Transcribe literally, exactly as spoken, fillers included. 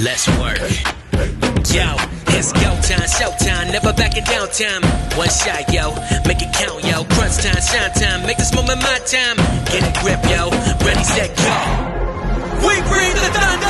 Let's work. Yo, it's go time, showtime, never backing down time. One shot, yo, make it count, yo. Crunch time, shine time, make this moment my time. Get a grip, yo, ready, set, go. We bring the thunder.